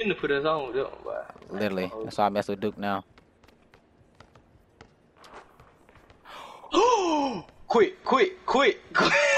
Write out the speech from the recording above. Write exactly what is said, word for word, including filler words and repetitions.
Finna put us on with them, boy. Literally, that's why I mess with Duke now. Quit, quit, quit, quit.